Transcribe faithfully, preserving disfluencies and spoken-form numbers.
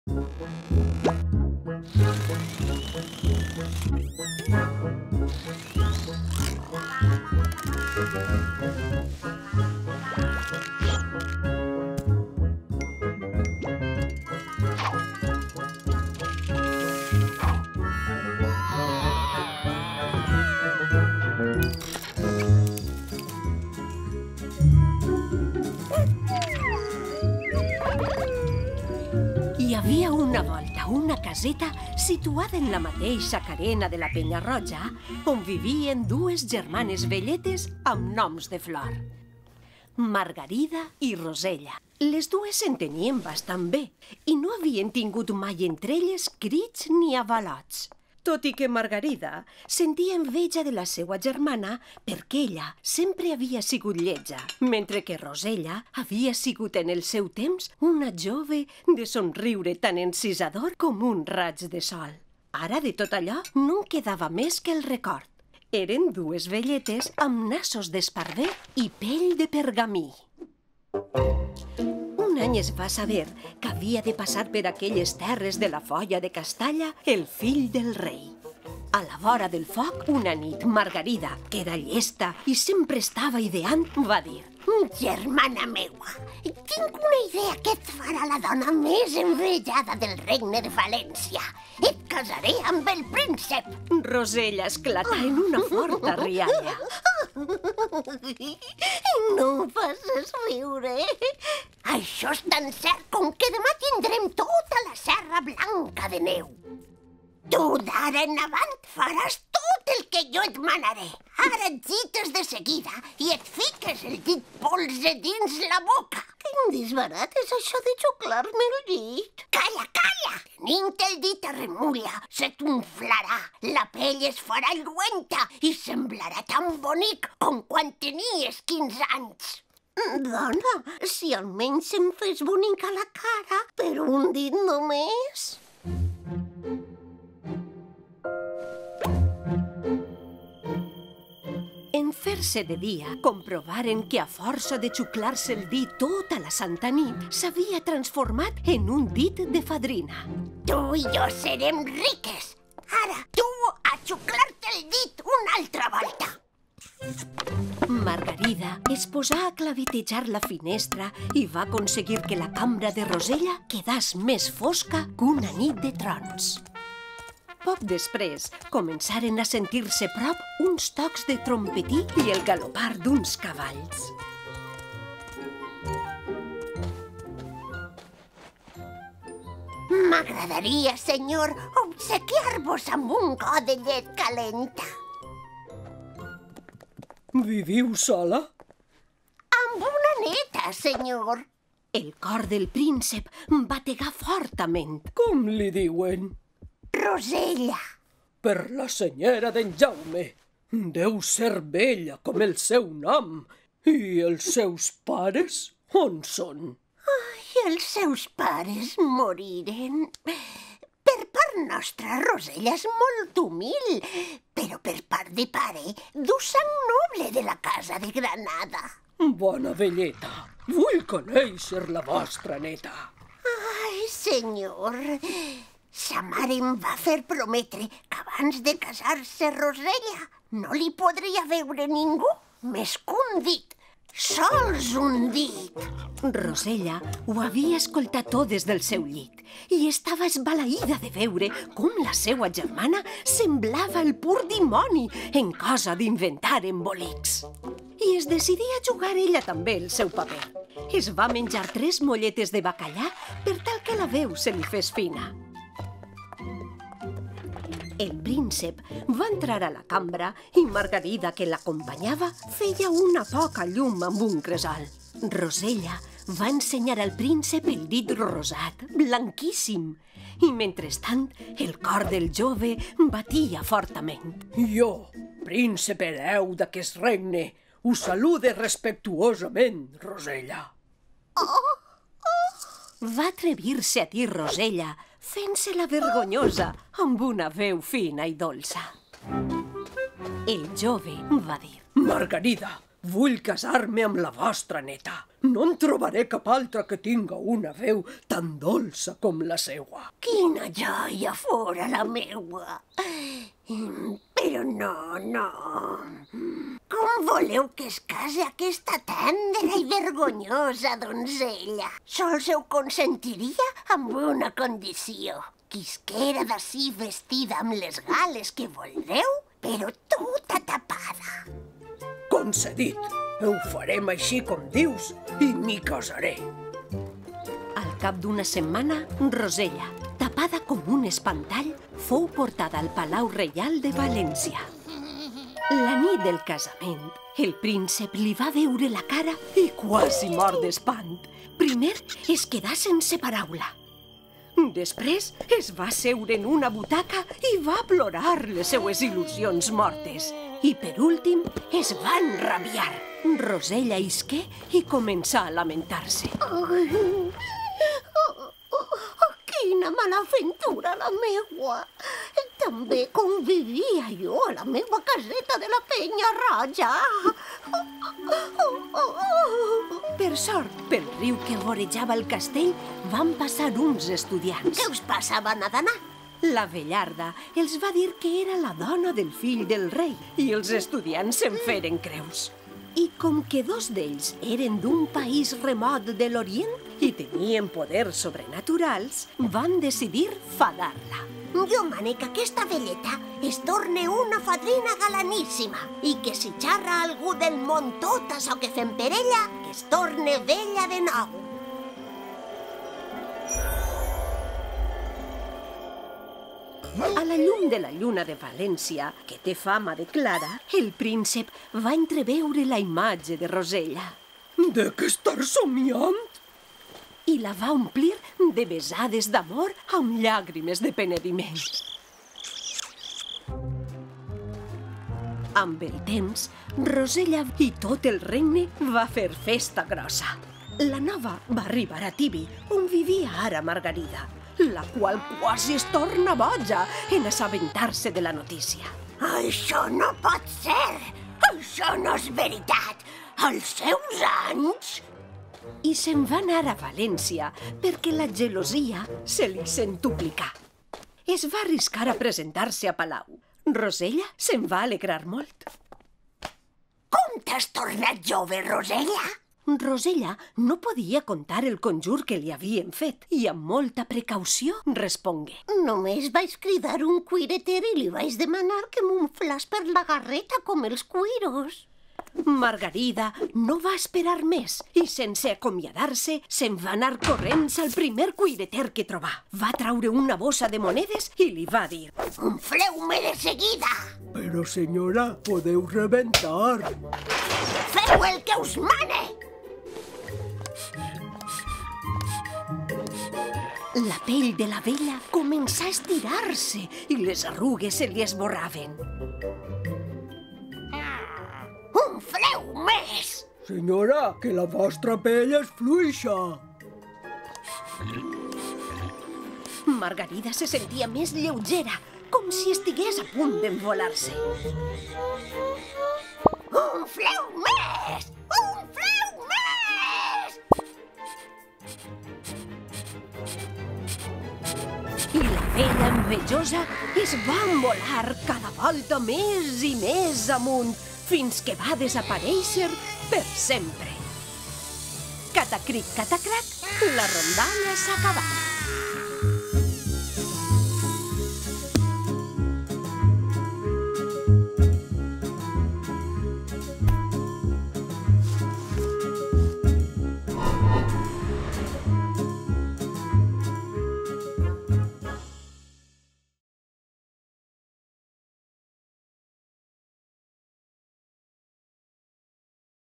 Hi havia una volta una caseta situada en la mateixa carena de la Penya-roja on vivien dues germanes velletes amb noms de flor. Margarida i Rosella. Les dues s'entenien bastant bé i no havien tingut mai entre elles crits ni avalots. Tot i que Margarida sentia enveja de la seva germana perquè ella sempre havia sigut lletja, mentre que Rosella havia sigut en el seu temps una jove de somriure tan encisador com un raig de sol. Ara de tot allò no en quedava més que el record. Eren dues velletes amb nassos d'esparver i pell de pergamí. Un any es va saber que havia de passar per aquelles terres de la Foia de Castalla el fill del rei. A la vora del foc, una nit, Margarida, que era llesta i sempre estava ideant, va dir: «Germana meua, tinc una idea que et farà la dona més envejada del regne de València. Et casaré amb el príncep!» Rosella esclatà en una forta rialla. No em facis riure. Això és tan cert com que demà tindrem tota la Serra Blanca de neu. Tu d'ara en avant faràs tot el que jo et manaré. Ara et gites de seguida i et fiques el dit polze dins la boca. Quin disbarat és això de xuclar-me el dit? Calla, calla! Tenint el dit a remulla, se t'unflarà, la pell es farà lluenta i semblarà tan bonic com quan tenies quinze anys. Dona, si almenys em fes bonica la cara, per un dit només... En fer-se de dia, comprovaren que a força de xuclar-se el dit tota la santa nit, s'havia transformat en un dit de fadrina. Tu i jo serem riques. Ara, tu a xuclar-te el dit una altra volta. Margarida es posà a clavitejar la finestra i va aconseguir que la cambra de Rosella quedàs més fosca que una nit de trons. Poc després, començaren a sentir-se prop uns tocs de trompetí i el galopar d'uns cavalls. M'agradaria, senyor, obsequiar-vos amb un got de llet calenta. Viviu sola? Amb una neta, senyor. El cor del príncep bategà fortament. Com li diuen? Rosella. Per la senyera d'en Jaume. Deu ser bella com el seu nom. I els seus pares, on són? Ai, els seus pares moriren. Per part nostra, Rosella és molt humil, però per part de pare, du sang noble de la casa de Granada. Bona velleta, vull conèixer la vostra neta. Ai, senyor, sa mare em va fer prometre que abans de casar-se Rosella no li podria veure ningú més que un dit. Sols un dit. Rosella ho havia escoltat tot des del seu llit i estava esbalaïda de veure com la seva germana semblava el pur dimoni en cosa d'inventar embolics. I es decidia a jugar ella també el seu paper. Es va menjar tres molletes de bacallà per tal que la veu se li fes fina. El príncep va entrar a la cambra i Margarida, que l'acompanyava, feia una poca llum amb un cresol. Rosella va ensenyar al príncep el dit rosat, blanquíssim, i mentrestant el cor del jove batia fortament. Jo, príncep hereu d'aquest regne, us salude respectuosament, Rosella. Oh, oh. Va atrevir-se a dir Rosella, fent-se-la vergonyosa, amb una veu fina i dolça. El jove va dir: Margarida, Vull casar-me amb la vostra neta. No en trobaré cap altra que tinga una veu tan dolça com la seua. Quina joia fora la meua. Però no, no. Com voleu que es case aquesta tendra i vergonyosa donzella? Sols ho consentiria amb una condició. Quisquera d'ací vestida amb les gales que voldreu, però tota tapada. Concedit. Ho farem així com dius i m'hi casaré. Al cap d'una setmana, Rosella, tapada com un espantall, fou portada al Palau Reial de València. La nit del casament, el príncep li va veure la cara i quasi mort d'espant. Primer es quedà sense paraula. Després es va seure en una butaca i va plorar les seues il·lusions mortes. I per últim es va enrabiar. Rosella isqué i començà a lamentar-se. Ai, oh, oh, quina malaventura la meua. També convivia jo a la meva caseta de la Penya Roja. Oh, oh, oh. Per sort, pel riu que vorejava el castell, van passar uns estudiants. Què us passaven a d'anar? La vellarda els va dir que era la dona del fill del rei i els estudiants se'n feren creus. I com que dos d'ells eren d'un país remot de l'Orient i tenien poders sobrenaturals, van decidir fadar-la. Jo mane que aquesta velleta es torne una fadrina galaníssima i que si xarra algú del món tot això que fem per ella, que es torne vella de nou. A la llum de la lluna de València, que té fama de clara, el príncep va entreveure la imatge de Rosella. De què estar somiant? I la va omplir de besades d'amor amb llàgrimes de penediment. Amb el temps, Rosella i tot el regne va fer festa grossa. La nova va arribar a Tibi, on vivia ara Margarida, la qual quasi es torna boja en assabentar-se de la notícia. Això no pot ser! Això no és veritat! Als seus anys... I se'n va anar a València perquè la gelosia se li centuplicà. Es va arriscar a presentar-se a Palau. Rosella se'n va alegrar molt. Com t'has tornat jove, Rosella? Rosella no podia contar el conjur que li havien fet i amb molta precaució respongué. Només vaig cridar un cuireter i li vaig demanar que m'unflàs per la garreta com els cuiros. Margarida no va esperar més i, sense acomiadar-se, se'n va anar corrents al primer cuireter que trobà. Va traure una bossa de monedes i li va dir: «Unfleu-me de seguida!» Però, senyora, podeu rebentar. «Feu el que us mane!» La pell de la vella començà a estirar-se i les arrugues se li esborraven. «Unfleu més!» Senyora, que la vostra pell és fluixa. Margarida se sentia més lleugera, com si estigués a punt d'envolar-se. «Unfleu més! Unfleu més!» I la vella envejosa es va envolar cada volta més i més amunt, fins que va desaparèixer per sempre. Catacric, catacrac, la rondalla s'ha acabat.